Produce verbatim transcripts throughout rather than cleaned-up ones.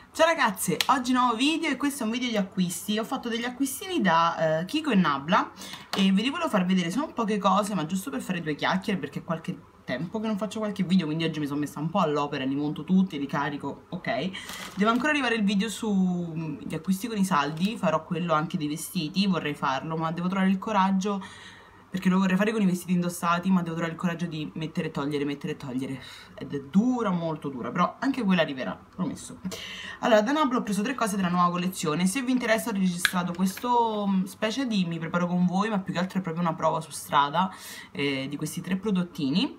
Ciao ragazze, oggi nuovo video e questo è un video di acquisti. Ho fatto degli acquistini da uh, Kiko e Nabla e ve li volevo far vedere, sono poche cose ma giusto per fare due chiacchiere perché è qualche tempo che non faccio qualche video, quindi oggi mi sono messa un po' all'opera, li monto tutti, li carico, ok. Deve ancora arrivare il video sugli acquisti con i saldi, farò quello anche dei vestiti, vorrei farlo ma devo trovare il coraggio, perché lo vorrei fare con i vestiti indossati, ma devo trovare il coraggio di mettere e togliere, mettere e togliere. Ed è dura, molto dura, però anche quella arriverà, promesso. Allora, da Nabla ho preso tre cose della nuova collezione. Se vi interessa ho registrato questo specie di mi preparo con voi, ma più che altro è proprio una prova su strada eh, di questi tre prodottini.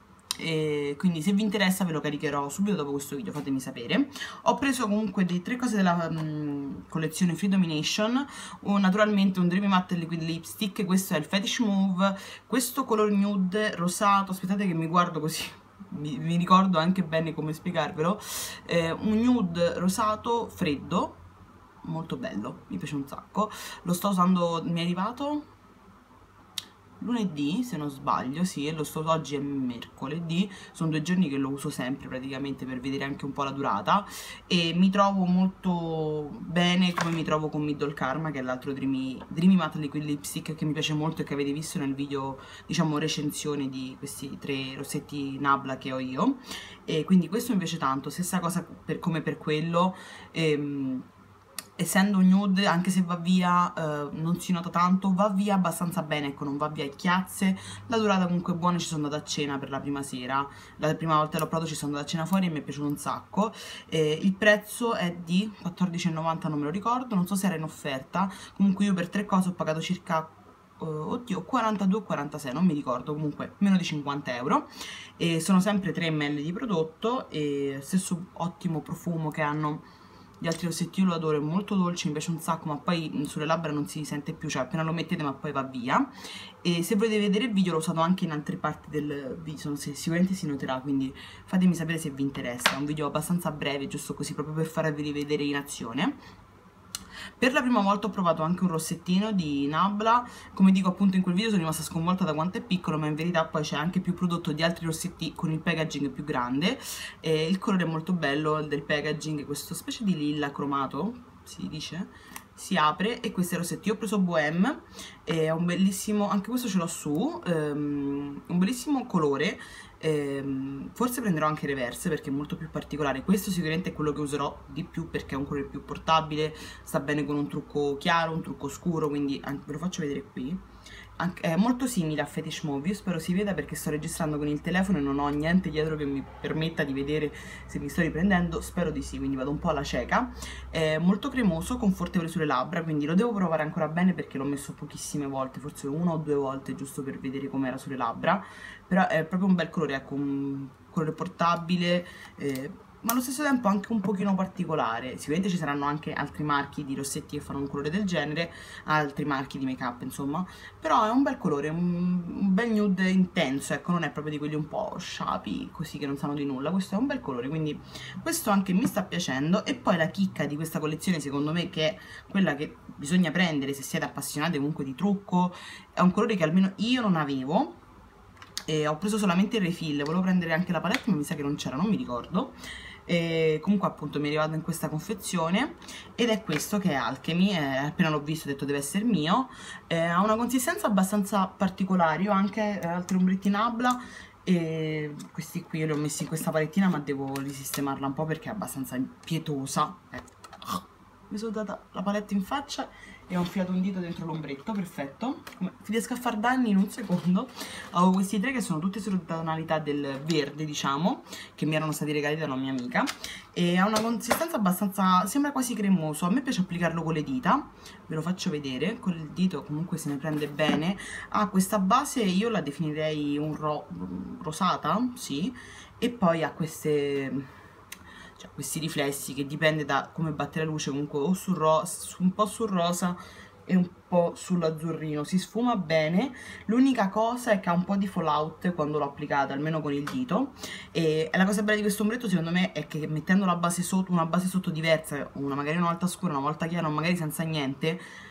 E quindi se vi interessa ve lo caricherò subito dopo questo video, fatemi sapere. Ho preso comunque dei tre cose della um, collezione Free Domination, un, naturalmente un Dreamy Matte Liquid Lipstick, questo è il Fetish Move, questo color nude rosato, aspettate che mi guardo così mi, mi ricordo anche bene come spiegarvelo, eh, un nude rosato freddo, molto bello, mi piace un sacco, lo sto usando, mi è arrivato lunedì se non sbaglio, sì, e lo sto oggi è mercoledì, sono due giorni che lo uso sempre praticamente per vedere anche un po' la durata e mi trovo molto bene come mi trovo con Middle Karma, che è l'altro Dreamy, Dreamy Matte Liquid Lipstick che mi piace molto e che avete visto nel video, diciamo, recensione di questi tre rossetti Nabla che ho io, e quindi questo mi piace tanto, stessa cosa per, come per quello. ehm, Essendo un nude, anche se va via, eh, non si nota tanto, va via abbastanza bene, ecco, non va via a chiazze, la durata comunque è buona, ci sono andata a cena per la prima sera, la prima volta l'ho provato ci sono andata a cena fuori e mi è piaciuto un sacco, eh, il prezzo è di quattordici e novanta, non me lo ricordo, non so se era in offerta, comunque io per tre cose ho pagato circa, uh, oddio, quarantadue o quarantasei, non mi ricordo, comunque meno di cinquanta euro, e sono sempre tre millilitri di prodotto, e stesso ottimo profumo che hanno gli altri rossetti, io lo adoro, è molto dolce, mi piace un sacco, ma poi sulle labbra non si sente più, cioè appena lo mettete ma poi va via. E se volete vedere il video l'ho usato anche in altre parti del video, sicuramente si noterà, quindi fatemi sapere se vi interessa. È un video abbastanza breve, giusto così, proprio per farvi vedere in azione. Per la prima volta ho provato anche un rossettino di Nabla, come dico appunto in quel video sono rimasta sconvolta da quanto è piccolo, ma in verità poi c'è anche più prodotto di altri rossetti con il packaging più grande, e il colore è molto bello del packaging, questo specie di lilla cromato, si dice, si apre, e questo è il rossetto. Io ho preso Bohème, è un bellissimo, anche questo ce l'ho su, um, un bellissimo colore. Ehm, forse prenderò anche reverse perché è molto più particolare. Questo sicuramente è quello che userò di più perché è un colore più portabile, sta bene con un trucco chiaro, un trucco scuro, quindi anche, ve lo faccio vedere qui. Anche, è molto simile a Fetish Move, io spero si veda perché sto registrando con il telefono e non ho niente dietro che mi permetta di vedere se mi sto riprendendo, spero di sì, quindi vado un po' alla cieca. È molto cremoso, confortevole sulle labbra, quindi lo devo provare ancora bene perché l'ho messo pochissime volte, forse una o due volte giusto per vedere com'era sulle labbra, però è proprio un bel colore, ecco, un colore portabile, eh, ma allo stesso tempo anche un pochino particolare. Sicuramente ci saranno anche altri marchi di rossetti che fanno un colore del genere, altri marchi di make up insomma, però è un bel colore, un, un bel nude intenso, ecco, non è proprio di quelli un po' sciapi così che non sanno di nulla, questo è un bel colore, quindi questo anche mi sta piacendo. E poi la chicca di questa collezione secondo me, che è quella che bisogna prendere se siete appassionati comunque di trucco, è un colore che almeno io non avevo, e ho preso solamente il refill, volevo prendere anche la palette ma mi sa che non c'era, non mi ricordo. E comunque appunto mi è arrivato in questa confezione ed è questo che è Alchemy, eh, appena l'ho visto ho detto deve essere mio, eh, ha una consistenza abbastanza particolare. Io ho anche eh, altri ombretti Nabla e questi qui li ho messi in questa palettina ma devo risistemarla un po' perché è abbastanza impietosa, ecco. Mi sono data la palette in faccia e ho infilato un dito dentro l'ombretto, perfetto. Come riesco a far danni in un secondo. Ho questi tre che sono tutte sulle tonalità del verde, diciamo, che mi erano stati regalati da una mia amica, e ha una consistenza abbastanza, sembra quasi cremoso. A me piace applicarlo con le dita, ve lo faccio vedere, con il dito comunque se ne prende bene. Ha questa base, io la definirei un ro rosata, sì, e poi ha queste... cioè, questi riflessi che dipende da come batte la luce, comunque o sul rosa, un po' sul rosa e un po' sull'azzurrino, si sfuma bene. L'unica cosa è che ha un po' di fallout quando l'ho applicata, almeno con il dito, e la cosa bella di questo ombretto secondo me è che mettendo la base sotto, una base sotto diversa, una magari una volta scura, una volta chiara, magari senza niente,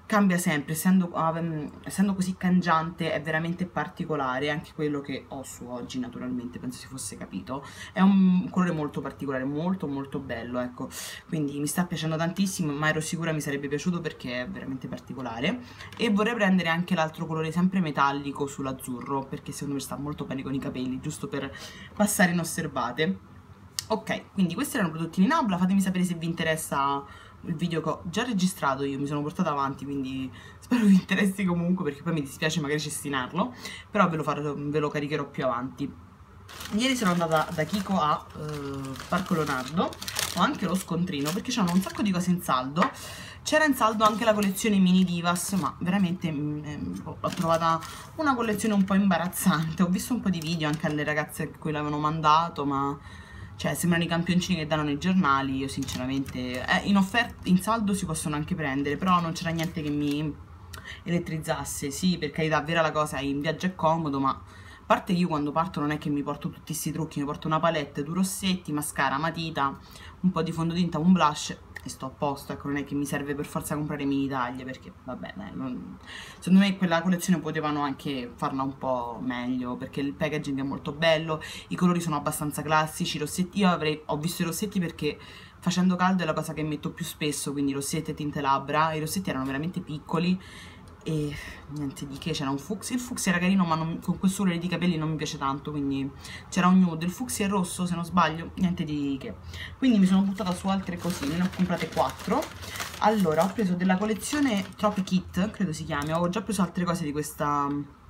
cambia sempre, essendo, um, essendo così cangiante è veramente particolare, anche quello che ho su oggi naturalmente, penso si fosse capito, è un colore molto particolare, molto molto bello, ecco, quindi mi sta piacendo tantissimo, ma ero sicura mi sarebbe piaciuto perché è veramente particolare. E vorrei prendere anche l'altro colore sempre metallico sull'azzurro, perché secondo me sta molto bene con i capelli, giusto per passare inosservate. Ok, quindi questi erano prodotti di Nabla, fatemi sapere se vi interessa il video che ho già registrato, io mi sono portata avanti, quindi spero vi interessi comunque, perché poi mi dispiace magari cestinarlo, però ve lo, farò, ve lo caricherò più avanti. Ieri sono andata da Kiko a uh, Parco Leonardo, ho anche lo scontrino perché c'erano un sacco di cose in saldo. C'era in saldo anche la collezione Mini Divas, ma veramente mh, l'ho trovata una collezione un po' imbarazzante. Ho visto un po' di video anche alle ragazze a cui l'avevano mandato, ma cioè sembrano i campioncini che danno nei giornali. Io sinceramente eh, in offerta, in saldo si possono anche prendere, però non c'era niente che mi elettrizzasse. Sì, per carità, vera la cosa, in viaggio è comodo, ma a parte io quando parto non è che mi porto tutti questi trucchi, mi porto una palette, due rossetti, mascara, matita, un po' di fondotinta, un blush e sto a posto. Ecco, non è che mi serve per forza comprare mini taglie, perché vabbè, dai, non... secondo me quella collezione potevano anche farla un po' meglio, perché il packaging è molto bello, i colori sono abbastanza classici, i rossetti, io avrei, ho visto i rossetti perché facendo caldo è la cosa che metto più spesso, quindi rossetti e tinte labbra. I rossetti erano veramente piccoli e niente di che, c'era un fucsia, il fucsia era carino ma non, con questo colore di capelli non mi piace tanto, quindi c'era un nude, il fucsia e il rosso se non sbaglio, niente di che, quindi mi sono buttata su altre cosine, ne ho comprate quattro. Allora ho preso della collezione Tropi Kit, credo si chiami, ho già preso altre cose di questa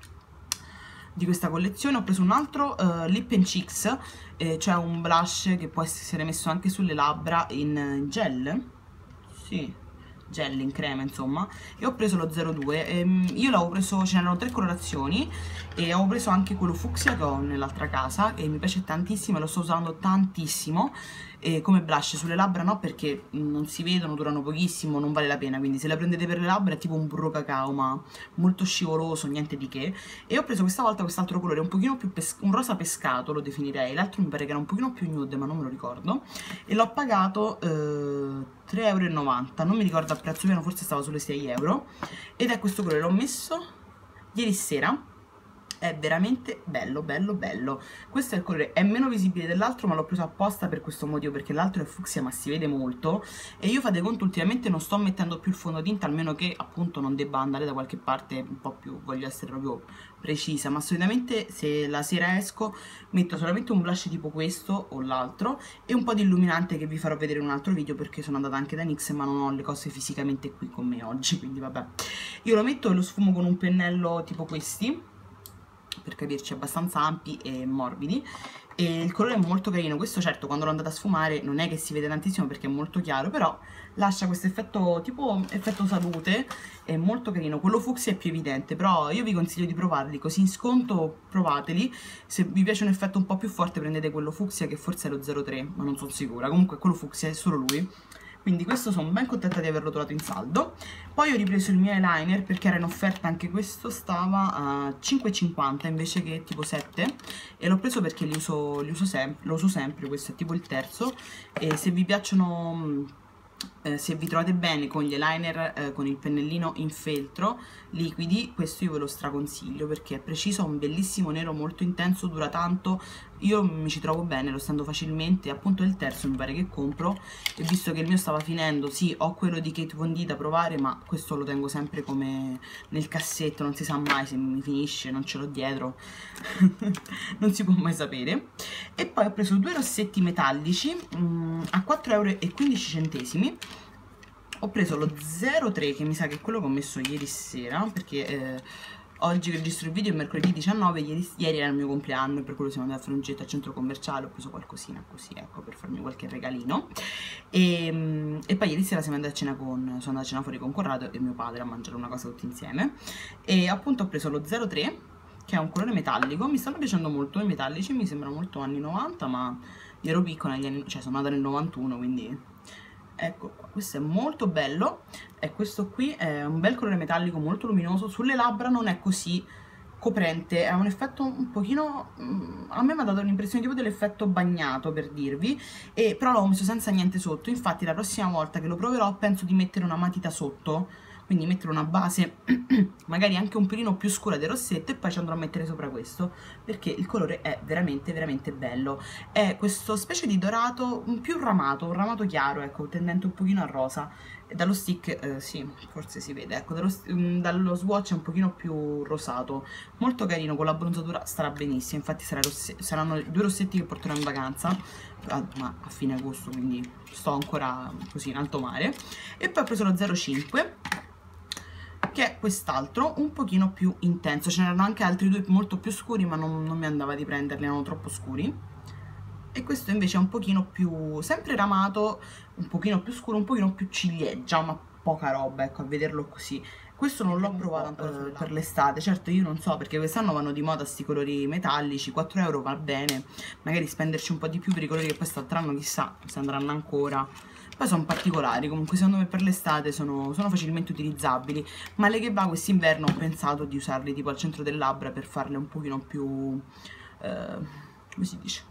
di questa collezione. Ho preso un altro uh, Lip and Cheeks, eh, cioè un blush che può essere messo anche sulle labbra in gel, sì, gel in crema insomma, e ho preso lo zero due. ehm, io l'avevo preso, ce n'erano tre colorazioni e ho preso anche quello fucsia che ho nell'altra casa e mi piace tantissimo e lo sto usando tantissimo, e come blush sulle labbra no, perché non si vedono, durano pochissimo, non vale la pena, quindi se la prendete per le labbra è tipo un burro cacao ma molto scivoloso, niente di che. E ho preso questa volta quest'altro colore un pochino più un rosa pescato lo definirei, l'altro mi pare che era un pochino più nude ma non me lo ricordo, e l'ho pagato eh, tre e novanta euro, non mi ricordo al prezzo pieno, forse stava sulle sei euro, ed è questo colore, l'ho messo ieri sera, è veramente bello bello bello. Questo è il colore, è meno visibile dell'altro ma l'ho preso apposta per questo motivo, perché l'altro è fucsia ma si vede molto, e io fate conto ultimamente non sto mettendo più il fondotinta, almeno che appunto non debba andare da qualche parte un po' più, voglio essere proprio precisa, ma solitamente se la sera esco metto solamente un blush tipo questo o l'altro e un po' di illuminante che vi farò vedere in un altro video, perché sono andata anche da NYX ma non ho le cose fisicamente qui con me oggi, quindi vabbè. Io lo metto e lo sfumo con un pennello tipo questi, per capirci, abbastanza ampi e morbidi, e il colore è molto carino. Questo certo quando l'ho andata a sfumare non è che si vede tantissimo perché è molto chiaro, però lascia questo effetto tipo effetto salute, è molto carino. Quello fucsia è più evidente, però io vi consiglio di provarli, così in sconto provateli. Se vi piace un effetto un po' più forte prendete quello fucsia, che forse è lo zero tre, ma non sono sicura, comunque quello fucsia è solo lui. Quindi questo sono ben contenta di averlo trovato in saldo. Poi ho ripreso il mio eyeliner perché era in offerta anche questo, stava a cinque e cinquanta invece che tipo sette, e l'ho preso perché li uso, li uso sempre, lo uso sempre, questo è tipo il terzo, e se vi piacciono, eh, se vi trovate bene con gli eyeliner, eh, con il pennellino in feltro liquidi, questo io ve lo straconsiglio perché è preciso, ha un bellissimo nero molto intenso, dura tanto, io mi ci trovo bene, lo stendo facilmente, appunto è il terzo mi pare che compro, e visto che il mio stava finendo, sì, ho quello di Kate Von D da provare, ma questo lo tengo sempre come nel cassetto, non si sa mai se mi finisce, non ce l'ho dietro, non si può mai sapere. E poi ho preso due rossetti metallici mh, a quattro e quindici centesimi. Ho preso lo zero tre, che mi sa che è quello che ho messo ieri sera, perché eh, oggi che registro il video è mercoledì diciannove, ieri, ieri era il mio compleanno e per quello siamo andati a fare un giro al centro commerciale, ho preso qualcosina così, ecco, per farmi qualche regalino. E, e poi ieri sera siamo andati a cena con, sono andata a cena fuori con Corrado e mio padre a mangiare una cosa tutti insieme, e appunto ho preso lo zero tre, che è un colore metallico, mi stanno piacendo molto i metallici, mi sembrano molto anni novanta, ma io ero piccola negli anni, cioè sono nata nel novantuno, quindi ecco qua, questo è molto bello, e questo qui è un bel colore metallico molto luminoso, sulle labbra non è così coprente, ha un effetto un pochino, a me mi ha dato l'impressione tipo dell'effetto bagnato, per dirvi, e però l'ho messo senza niente sotto, infatti la prossima volta che lo proverò penso di mettere una matita sotto, quindi mettere una base magari anche un pelino più scura del rossetto e poi ci andrò a mettere sopra questo, perché il colore è veramente veramente bello. È questo specie di dorato più ramato, un ramato chiaro, ecco, tendente un pochino a rosa. Dallo stick, eh, sì, forse si vede, ecco, dallo, dallo swatch è un pochino più rosato, molto carino, con la bronzatura starà benissimo, infatti sarà rosse, saranno due rossetti che porterò in vacanza, a, ma a fine agosto, quindi sto ancora così in alto mare. E poi ho preso lo zero cinque, che è quest'altro, un pochino più intenso, ce n'erano anche altri due molto più scuri, ma non, non mi andava di prenderli, erano troppo scuri. E questo invece è un pochino più, sempre ramato, un pochino più scuro, un pochino più ciliegia, ma poca roba, ecco, a vederlo così. Questo non l'ho provato ancora eh, per l'estate, certo io non so, perché quest'anno vanno di moda sti colori metallici, quattro euro va bene, magari spenderci un po' di più per i colori che poi quest'altro chissà se andranno ancora. Poi sono particolari, comunque secondo me per l'estate sono, sono facilmente utilizzabili, ma le che va quest'inverno ho pensato di usarli tipo al centro del labbra per farle un pochino più, eh, come si dice?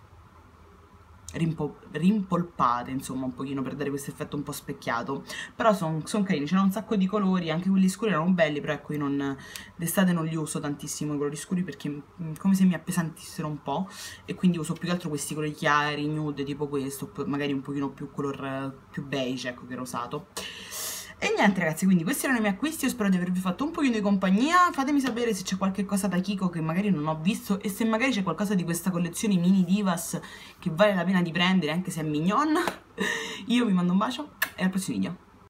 rimpolpate, insomma, un pochino per dare questo effetto un po' specchiato. Però sono son carini, c'erano un sacco di colori, anche quelli scuri erano belli, però ecco io non d'estate non li uso tantissimo i colori scuri perché mh, come se mi appesantissero un po', e quindi uso più che altro questi colori chiari, nude, tipo questo, magari un pochino più color più beige, ecco, che rosato. E niente ragazzi, quindi questi erano i miei acquisti, io spero di avervi fatto un pochino di compagnia, fatemi sapere se c'è qualche cosa da Kiko che magari non ho visto e se magari c'è qualcosa di questa collezione mini divas che vale la pena di prendere anche se è mignon. Io vi mando un bacio e al prossimo video.